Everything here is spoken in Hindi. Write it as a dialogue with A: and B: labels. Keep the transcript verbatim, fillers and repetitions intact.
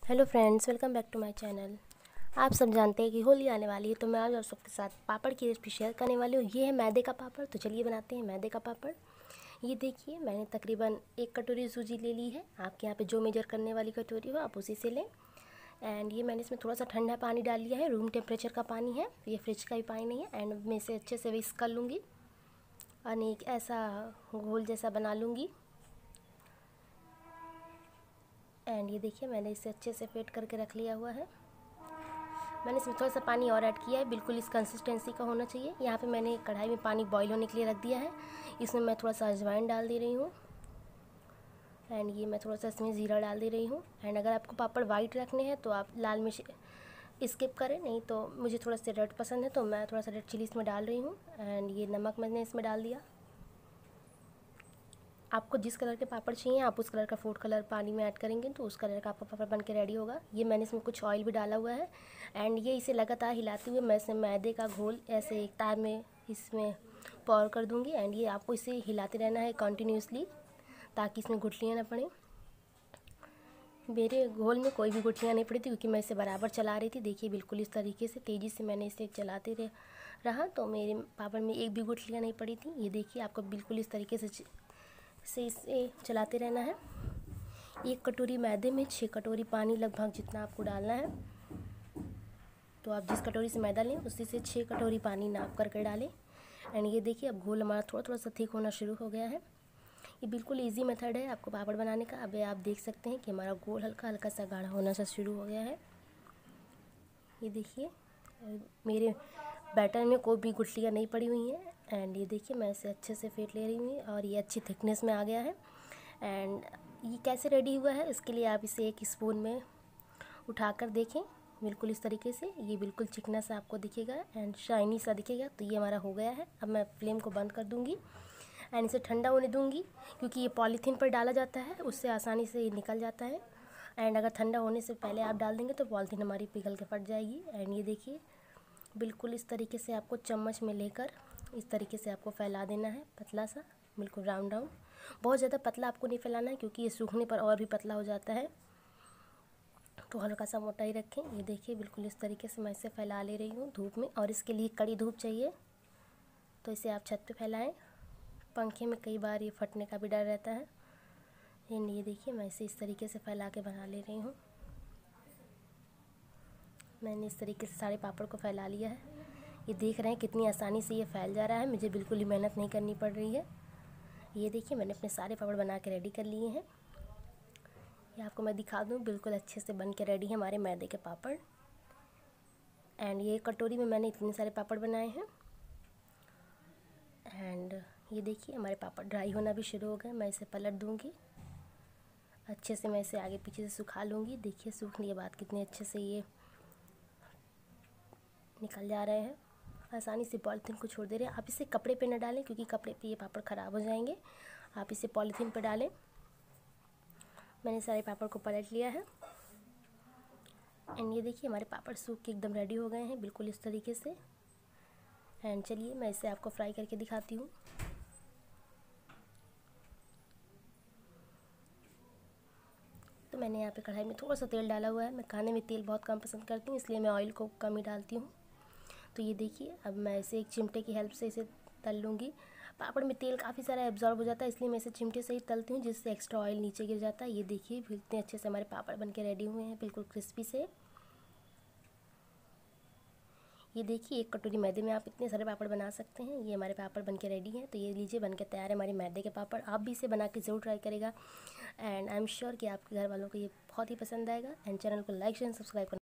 A: Hello friends, welcome back to my channel. आप सब जानते हैं कि होली आने वाली है, तो मैं आज आप सबके साथ पापड़ की रेसिपी शेयर करने वाली हूँ। ये है मैदे का पापड़। तो चलिए बनाते हैं मैदे का पापड़। ये देखिए, मैंने तकरीबन एक कटोरी सूजी ले ली है। आपके यहाँ पे जो मेजर करने वाली कटोरी हो आप उसी से लें। एंड ये मैंने इसमें थोड़ा सा ठंडा पानी डाल लिया है, रूम टेम्परेचर का पानी है, ये फ्रिज का भी पानी नहीं है। एंड मैं इसे अच्छे से विस्क कर लूँगी और एक ऐसा घोल जैसा बना लूँगी। एंड ये देखिए, मैंने इसे अच्छे से फेंट करके रख लिया हुआ है। मैंने इसमें थोड़ा सा पानी और ऐड किया है, बिल्कुल इस कंसिस्टेंसी का होना चाहिए। यहाँ पे मैंने कढ़ाई में पानी बॉईल होने के लिए रख दिया है। इसमें मैं थोड़ा सा अजवाइन डाल दे रही हूँ। एंड ये मैं थोड़ा सा इसमें ज़ीरा डाल दे रही हूँ। एंड अगर आपको पापड़ वाइट रखने हैं तो आप लाल मिर्च स्किप करें, नहीं तो मुझे थोड़ा सा रेड पसंद है तो मैं थोड़ा सा रेड चिली इसमें डाल रही हूँ। एंड ये नमक मैंने इसमें डाल दिया। आपको जिस कलर के पापड़ चाहिए आप उस कलर का फूड कलर पानी में ऐड करेंगे तो उस कलर का आपका पापड़ बन के रेडी होगा। ये मैंने इसमें कुछ ऑयल भी डाला हुआ है। एंड ये इसे लगातार हिलाते हुए मैं इसमें मैदे का घोल ऐसे एक तार में इसमें पौर कर दूंगी। एंड ये आपको इसे हिलाते रहना है कंटिन्यूसली, ताकि इसमें गुठलियाँ ना पड़े। मेरे घोल में कोई भी गुठलियाँ नहीं पड़ी थी क्योंकि मैं इसे बराबर चला रही थी। देखिए, बिल्कुल इस तरीके से तेज़ी से मैंने इसे चलाते रहे रहा तो मेरे पापड़ में एक भी गुठलियाँ नहीं पड़ी थी। ये देखिए, आपको बिल्कुल इस तरीके से से इसे चलाते रहना है। एक कटोरी मैदे में छः कटोरी पानी लगभग जितना आपको डालना है। तो आप जिस कटोरी से मैदा लें उसी से छः कटोरी पानी नाप करके डालें। एंड ये देखिए, अब घोल हमारा थोड़ा थोड़ा सा थिक होना शुरू हो गया है। ये बिल्कुल इजी मेथड है आपको पापड़ बनाने का। अब आप देख सकते हैं कि हमारा घोल हल्का हल्का सा गाढ़ा होना सा शुरू हो गया है। ये देखिए, मेरे बैटर में कोई भी गुठलियाँ नहीं पड़ी हुई हैं। एंड ये देखिए, मैं इसे अच्छे से फेंट ले रही हूँ और ये अच्छी थिकनेस में आ गया है। एंड ये कैसे रेडी हुआ है इसके लिए आप इसे एक स्पून में उठाकर देखें, बिल्कुल इस तरीके से ये बिल्कुल चिकना सा आपको दिखेगा एंड शाइनी सा दिखेगा। तो ये हमारा हो गया है। अब मैं फ्लेम को बंद कर दूँगी एंड इसे ठंडा होने दूँगी, क्योंकि ये पॉलीथीन पर डाला जाता है, उससे आसानी से ये निकल जाता है। एंड अगर ठंडा होने से पहले आप डाल देंगे तो पॉलीथीन हमारी पिघल के फट जाएगी। एंड ये देखिए, बिल्कुल इस तरीके से आपको चम्मच में लेकर इस तरीके से आपको फैला देना है, पतला सा, बिल्कुल राउंड राउंड। बहुत ज़्यादा पतला आपको नहीं फैलाना है क्योंकि ये सूखने पर और भी पतला हो जाता है, तो हल्का सा मोटा ही रखें। ये देखिए, बिल्कुल इस तरीके से मैं इसे फैला ले रही हूँ धूप में। और इसके लिए कड़ी धूप चाहिए, तो इसे आप छत पे फैलाएं। पंखे में कई बार ये फटने का भी डर रहता है। ये देखिए, मैं इसे इस तरीके से फैला के बना ले रही हूँ। मैंने इस तरीके से सारे पापड़ को फैला लिया है। ये देख रहे हैं कितनी आसानी से ये फैल जा रहा है, मुझे बिल्कुल ही मेहनत नहीं करनी पड़ रही है। ये देखिए, मैंने अपने सारे पापड़ बना के रेडी कर लिए हैं। ये आपको मैं दिखा दूँ, बिल्कुल अच्छे से बन के रेडी है हमारे मैदे के पापड़। एंड ये कटोरी में मैंने इतने सारे पापड़ बनाए हैं। एंड ये देखिए, हमारे पापड़ ड्राई होना भी शुरू हो गए। मैं इसे पलट दूँगी अच्छे से, मैं इसे आगे पीछे से सुखा लूँगी। देखिए, सूखने के बाद कितने अच्छे से ये निकल जा रहे हैं। आसानी से पॉलीथीन को छोड़ दे रहे हैं। आप इसे कपड़े पे न डालें क्योंकि कपड़े पे ये पापड़ ख़राब हो जाएंगे। आप इसे पॉलीथीन पे डालें। मैंने सारे पापड़ को पलट लिया है। एंड ये देखिए, हमारे पापड़ सूख के एकदम रेडी हो गए हैं, बिल्कुल इस तरीके से। एंड चलिए, मैं इसे आपको फ्राई करके दिखाती हूँ। तो मैंने यहाँ पे कढ़ाई में थोड़ा सा तेल डाला हुआ है। मैं खाने में तेल बहुत कम पसंद करती हूँ, इसलिए मैं ऑयल को कम ही डालती हूँ। तो ये देखिए, अब मैं इसे एक चिमटे की हेल्प से इसे तल लूँगी। पापड़ में तेल काफ़ी सारा एब्जॉर्ब हो जाता है, इसलिए मैं इसे चिमटे से ही तलती हूँ, जिससे एक्स्ट्रा ऑयल नीचे गिर जाता है। ये देखिए, कितने अच्छे से हमारे पापड़ बन के रेडी हुए हैं, बिल्कुल क्रिस्पी से। ये देखिए, एक कटोरी मैदे में आप इतने सारे पापड़ बना सकते हैं। ये हमारे पापड़ बन के रेडी हैं। तो ये लीजिए, बन के तैयार है हमारे मैदे के पापड़। आप भी इसे बना के ज़रूर ट्राई करेगा। एंड आई एम श्योर कि आपके घर वालों को ये बहुत ही पसंद आएगा। एंड चैनल को लाइक शेयर सब्सक्राइब करना